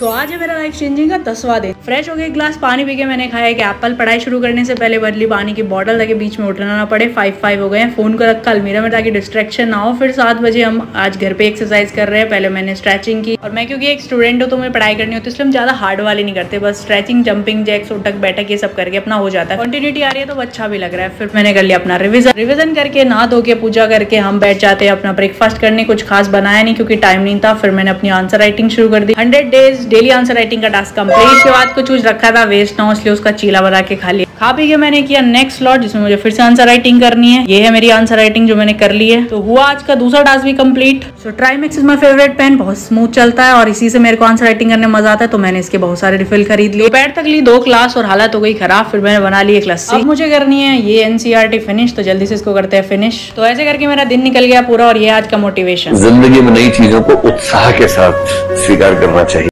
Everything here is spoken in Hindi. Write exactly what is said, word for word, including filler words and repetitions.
तो आज है मेरा लाइफ चेंजिंग का दसवां दिन। फ्रेश हो गए, एक गिलास पानी पी के मैंने खाया एक एप्पल। पढ़ाई शुरू करने से पहले बदली पानी की बॉटल ताकि बीच में उठना ना पड़े। फाइव फाइव हो गए हैं। फोन को रखा अलमीरा में ताकि डिस्ट्रैक्शन ना हो। फिर सात बजे हम आज घर पे एक्सरसाइज कर रहे हैं। पहले मैंने स्ट्रेचिंग की, और मैं क्योंकि एक स्टूडेंट हूँ तो मुझे पढ़ाई करनी होती है, इसलिए हम ज्यादा हार्ड वाली नहीं करते। बस स्ट्रेचिंग, जंपिंग जैक्स, उठक बैठक ये सब करके अपना हो जाता है। कंटिन्यूटी आ रही है तो अच्छा भी लग रहा है। फिर मैंने कर लिया अपना रिविजन। रिविजन करके नहा धो के पूजा करके हम बैठ जाते हैं अपना ब्रेकफास्ट करने। कुछ खास बनाया नहीं क्योंकि टाइम नहीं था। फिर मैंने अपनी आंसर राइटिंग शुरू कर दी। Hundred days daily answer writing का टास्क कंप्लीट। के बाद कुछ कुछ रखा था वेस्ट ना हो, इसलिए उसका चीला बना के खा लिया। खा पी के मैंने किया नेक्स्ट स्लॉट जिसमें मुझे फिर से आंसर राइटिंग करनी है। ये है मेरी आंसर राइटिंग जो मैंने कर ली है। तो हुआ आज का दूसरा टास्क भी complete. So Trimax is my favourite pen, बहुत स्मूथ चलता है और इसी से मेरे को आंसर राइटिंग करने में मजा आता है। तो मैंने इसके बहुत सारे रिफिल खरीद लिए। दोपहर तक ली दो क्लास और हालत हो गई खराब। फिर मैंने बना ली एक लस्सी। अब मुझे करनी है ये एनसीईआरटी फिनिश, तो जल्दी से इसको करते हैं फिनिश। तो ऐसे करके मेरा दिन निकल गया पूरा, और ये आज का मोटिवेशन। जिंदगी में नई चीजों को उत्साह के साथ स्वीकार करना चाहिए।